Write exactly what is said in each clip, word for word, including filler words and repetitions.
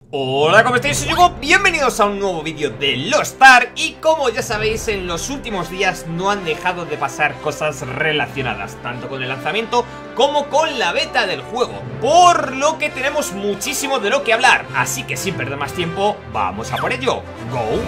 Hola, ¿cómo estáis? Soy Hugo, bienvenidos a un nuevo vídeo de Lost Ark. Y como ya sabéis, en los últimos días no han dejado de pasar cosas relacionadas tanto con el lanzamiento como con la beta del juego, por lo que tenemos muchísimo de lo que hablar. Así que sin perder más tiempo, vamos a por ello. ¡Go!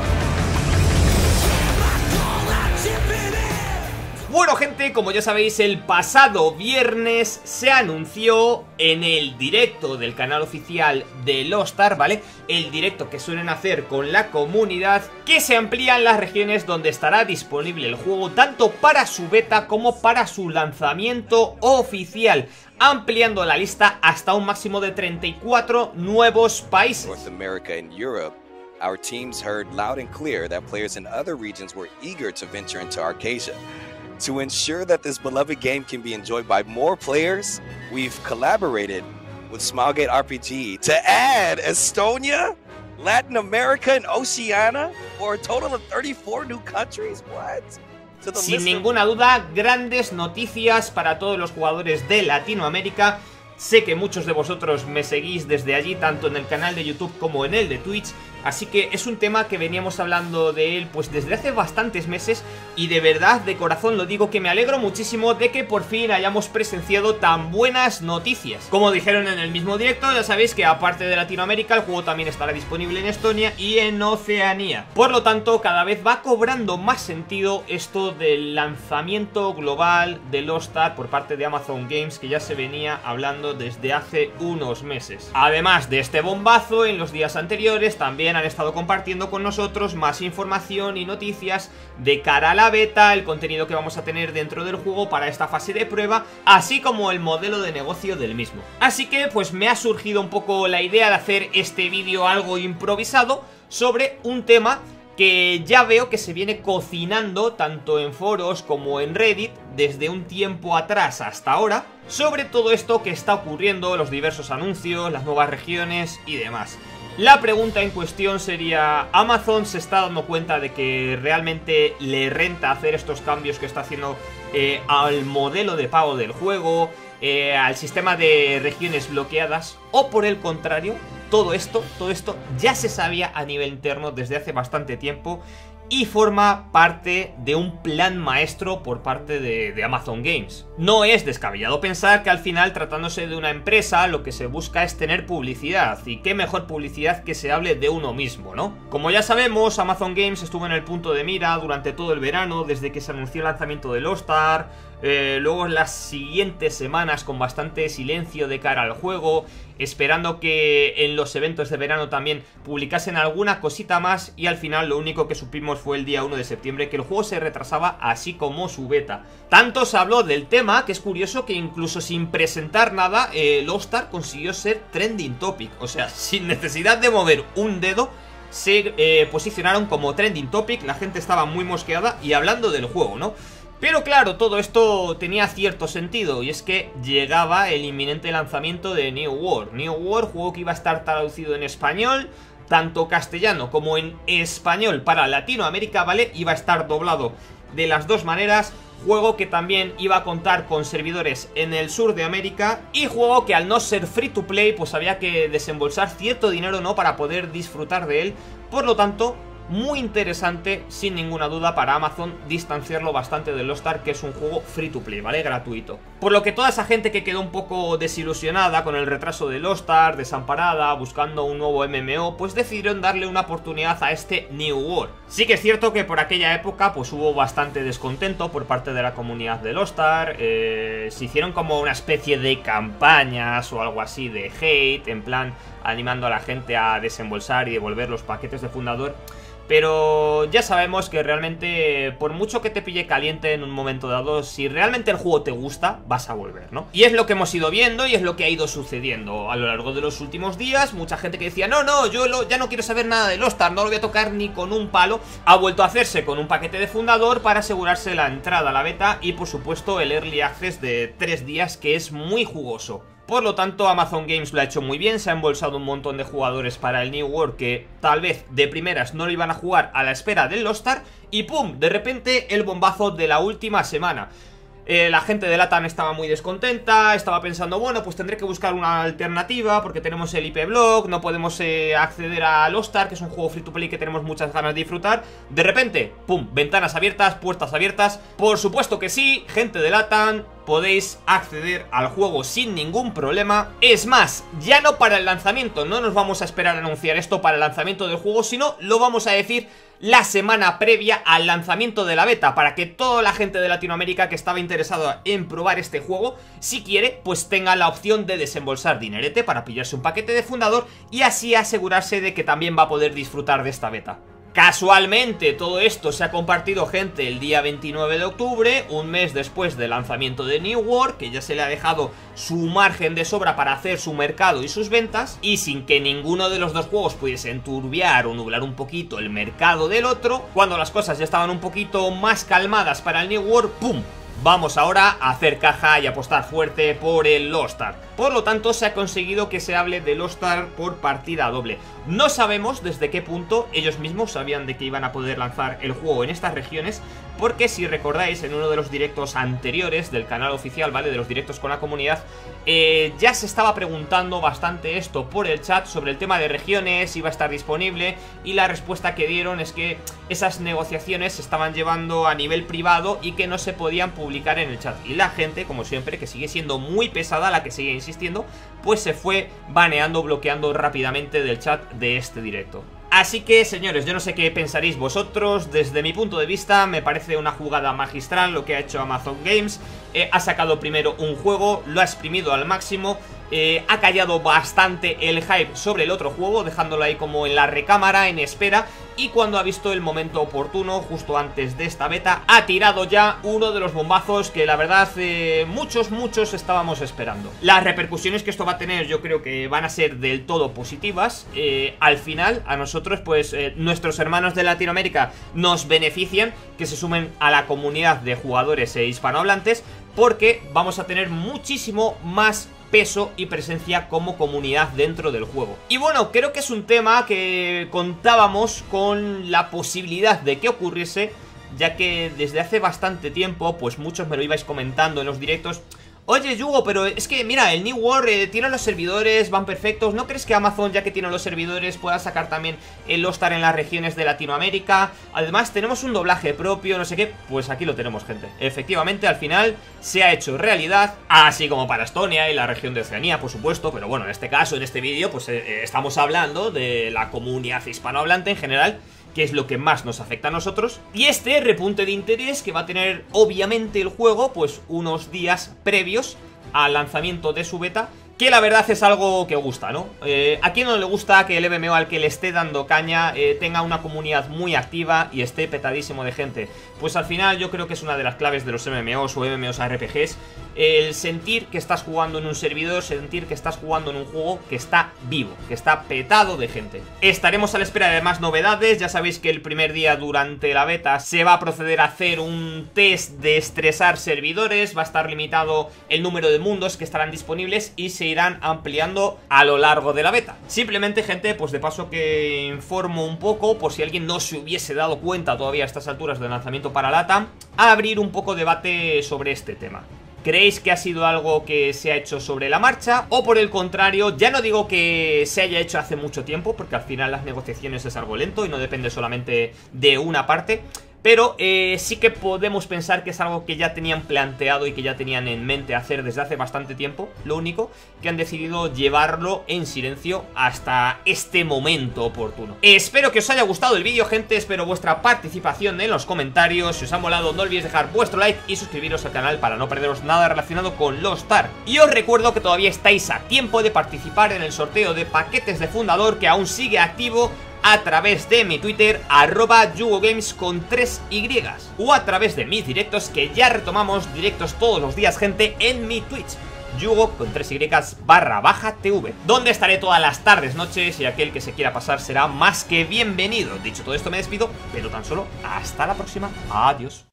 Bueno, gente, como ya sabéis, el pasado viernes se anunció en el directo del canal oficial de Lost Ark, ¿vale? El directo que suelen hacer con la comunidad, que se amplían las regiones donde estará disponible el juego, tanto para su beta como para su lanzamiento oficial, ampliando la lista hasta un máximo de treinta y cuatro nuevos países. North America and Europe, our teams heard loud and clear that players in other regions were eager to venture into Arcasia. To ensure that this beloved game can be enjoyed by more players, we've collaborated with Smilegate R P G to add Estonia, Latin America, and Oceania for a total of thirty-four new countries. What? Sin ninguna duda, grandes noticias para todos los jugadores de Latinoamérica. Sé que muchos de vosotros me seguís desde allí, tanto en el canal de YouTube como en el de Twitch, así que es un tema que veníamos hablando de él pues desde hace bastantes meses, y de verdad, de corazón lo digo, que me alegro muchísimo de que por fin hayamos presenciado tan buenas noticias. Como dijeron en el mismo directo, ya sabéis que aparte de Latinoamérica, el juego también estará disponible en Estonia y en Oceanía. Por lo tanto, cada vez va cobrando más sentido esto del lanzamiento global de Lost Ark por parte de Amazon Games, que ya se venía hablando desde hace unos meses. Además de este bombazo, en los días anteriores también han estado compartiendo con nosotros más información y noticias de cara a la beta, el contenido que vamos a tener dentro del juego para esta fase de prueba, así como el modelo de negocio del mismo. Así que pues me ha surgido un poco la idea de hacer este vídeo algo improvisado sobre un tema que ya veo que se viene cocinando tanto en foros como en Reddit desde un tiempo atrás hasta ahora, sobre todo esto que está ocurriendo, los diversos anuncios, las nuevas regiones y demás. La pregunta en cuestión sería: ¿Amazon se está dando cuenta de que realmente le renta hacer estos cambios que está haciendo eh, al modelo de pago del juego, eh, al sistema de regiones bloqueadas? ¿O por el contrario, todo esto, todo esto ya se sabía a nivel interno desde hace bastante tiempo y forma parte de un plan maestro por parte de, de Amazon Games? No es descabellado pensar que al final, tratándose de una empresa, lo que se busca es tener publicidad, y qué mejor publicidad que se hable de uno mismo, ¿no? Como ya sabemos, Amazon Games estuvo en el punto de mira durante todo el verano, desde que se anunció el lanzamiento de Lost Ark, eh, luego en las siguientes semanas con bastante silencio de cara al juego, esperando que en los eventos de verano también publicasen alguna cosita más, y al final lo único que supimos fue el día uno de septiembre que el juego se retrasaba, así como su beta. Tanto se habló del tema que es curioso que incluso sin presentar nada, eh, Lost Ark consiguió ser trending topic, o sea, sin necesidad de mover un dedo se eh, posicionaron como trending topic, la gente estaba muy mosqueada y hablando del juego, ¿no? Pero claro, todo esto tenía cierto sentido, y es que llegaba el inminente lanzamiento de New World. New World, juego que iba a estar traducido en español, tanto castellano como en español para Latinoamérica, ¿vale? Iba a estar doblado de las dos maneras. Juego que también iba a contar con servidores en el sur de América, y juego que al no ser free to play pues había que desembolsar cierto dinero, ¿no?, para poder disfrutar de él. Por lo tanto, muy interesante, sin ninguna duda, para Amazon distanciarlo bastante de Lost Ark, que es un juego free to play, ¿vale? Gratuito. Por lo que toda esa gente que quedó un poco desilusionada con el retraso de Lost Ark, desamparada, buscando un nuevo M M O, pues decidieron darle una oportunidad a este New World. Sí que es cierto que por aquella época pues hubo bastante descontento por parte de la comunidad de Lost Ark, eh, se hicieron como una especie de campañas o algo así de hate, en plan animando a la gente a desembolsar y devolver los paquetes de fundador. Pero ya sabemos que realmente, por mucho que te pille caliente en un momento dado, si realmente el juego te gusta, vas a volver, ¿no? Y es lo que hemos ido viendo y es lo que ha ido sucediendo a lo largo de los últimos días. Mucha gente que decía, no, no, yo lo, ya no quiero saber nada de Lost Ark, no lo voy a tocar ni con un palo, ha vuelto a hacerse con un paquete de fundador para asegurarse la entrada a la beta y, por supuesto, el Early Access de tres días, que es muy jugoso. Por lo tanto, Amazon Games lo ha hecho muy bien, se ha embolsado un montón de jugadores para el New World que tal vez de primeras no lo iban a jugar a la espera del Lost Ark, y ¡pum!, de repente el bombazo de la última semana. Eh, la gente de LATAM estaba muy descontenta, estaba pensando, bueno, pues tendré que buscar una alternativa porque tenemos el I P Block, no podemos eh, acceder a Lost Ark, que es un juego free to play que tenemos muchas ganas de disfrutar. De repente, pum, ventanas abiertas, puertas abiertas. Por supuesto que sí, gente de LATAM, podéis acceder al juego sin ningún problema. Es más, ya no para el lanzamiento, no nos vamos a esperar a anunciar esto para el lanzamiento del juego, sino lo vamos a decir la semana previa al lanzamiento de la beta, para que toda la gente de Latinoamérica que estaba interesada en probar este juego, si quiere, pues tenga la opción de desembolsar dinerete para pillarse un paquete de fundador y así asegurarse de que también va a poder disfrutar de esta beta. Casualmente todo esto se ha compartido, gente, el día veintinueve de octubre, un mes después del lanzamiento de New World, que ya se le ha dejado su margen de sobra para hacer su mercado y sus ventas, y sin que ninguno de los dos juegos pudiese enturbiar o nublar un poquito el mercado del otro. Cuando las cosas ya estaban un poquito más calmadas para el New World, ¡pum! Vamos ahora a hacer caja y apostar fuerte por el Lost Ark. Por lo tanto, se ha conseguido que se hable de Lost Ark por partida doble. No sabemos desde qué punto ellos mismos sabían de que iban a poder lanzar el juego en estas regiones, porque si recordáis, en uno de los directos anteriores del canal oficial, ¿vale?, de los directos con la comunidad, eh, ya se estaba preguntando bastante esto por el chat sobre el tema de regiones, si iba a estar disponible, y la respuesta que dieron es que esas negociaciones se estaban llevando a nivel privado y que no se podían publicar en el chat. Y la gente, como siempre, que sigue siendo muy pesada, la que sigue insistiendo, pues se fue baneando, bloqueando rápidamente del chat de este directo. Así que, señores, yo no sé qué pensaréis vosotros. Desde mi punto de vista me parece una jugada magistral lo que ha hecho Amazon Games. eh, Ha sacado primero un juego, lo ha exprimido al máximo, eh, ha callado bastante el hype sobre el otro juego, dejándolo ahí como en la recámara, en espera. Y cuando ha visto el momento oportuno, justo antes de esta beta, ha tirado ya uno de los bombazos que la verdad eh, muchos, muchos estábamos esperando. Las repercusiones que esto va a tener yo creo que van a ser del todo positivas. eh, Al final, a nosotros, pues eh, nuestros hermanos de Latinoamérica nos benefician que se sumen a la comunidad de jugadores e hispanohablantes, porque vamos a tener muchísimo más peso y presencia como comunidad dentro del juego. Y bueno, creo que es un tema que contábamos con la posibilidad de que ocurriese, ya que desde hace bastante tiempo, pues muchos me lo ibais comentando en los directos. Oye, Yugo, pero es que mira, el New World eh, tiene los servidores, van perfectos. ¿No crees que Amazon, ya que tiene los servidores, pueda sacar también el Lost Ark en las regiones de Latinoamérica? Además, tenemos un doblaje propio, no sé qué. Pues aquí lo tenemos, gente. Efectivamente, al final se ha hecho realidad, así como para Estonia y la región de Oceanía, por supuesto. Pero bueno, en este caso, en este vídeo, pues eh, estamos hablando de la comunidad hispanohablante en general, que es lo que más nos afecta a nosotros. Y este repunte de interés que va a tener obviamente el juego, pues unos días previos al lanzamiento de su beta, que la verdad es algo que gusta, ¿no? Eh, ¿A quién no le gusta que el M M O al que le esté dando caña eh, tenga una comunidad muy activa y esté petadísimo de gente? Pues al final yo creo que es una de las claves de los M M Os o M M Os R P Gs, el sentir que estás jugando en un servidor, sentir que estás jugando en un juego que está vivo, que está petado de gente. Estaremos a la espera de más novedades. Ya sabéis que el primer día durante la beta se va a proceder a hacer un test de estresar servidores, va a estar limitado el número de mundos que estarán disponibles y se irán ampliando a lo largo de la beta. Simplemente, gente, pues de paso que informo un poco, por si alguien no se hubiese dado cuenta todavía a estas alturas del lanzamiento para LATAM, a abrir un poco de debate sobre este tema. ¿Creéis que ha sido algo que se ha hecho sobre la marcha? O por el contrario, ya no digo que se haya hecho hace mucho tiempo, porque al final las negociaciones es algo lento y no depende solamente de una parte, pero eh, sí que podemos pensar que es algo que ya tenían planteado y que ya tenían en mente hacer desde hace bastante tiempo. Lo único que han decidido llevarlo en silencio hasta este momento oportuno. Espero que os haya gustado el vídeo, gente. Espero vuestra participación en los comentarios. Si os ha molado, no olvidéis dejar vuestro like y suscribiros al canal para no perderos nada relacionado con Lost Ark. Y os recuerdo que todavía estáis a tiempo de participar en el sorteo de paquetes de fundador, que aún sigue activo, a través de mi Twitter, arroba yugogames con tres Y, o a través de mis directos, que ya retomamos directos todos los días, gente, en mi Twitch, Yugo con tres Y barra baja TV, donde estaré todas las tardes, noches, y aquel que se quiera pasar será más que bienvenido. Dicho todo esto, me despido, pero tan solo hasta la próxima. Adiós.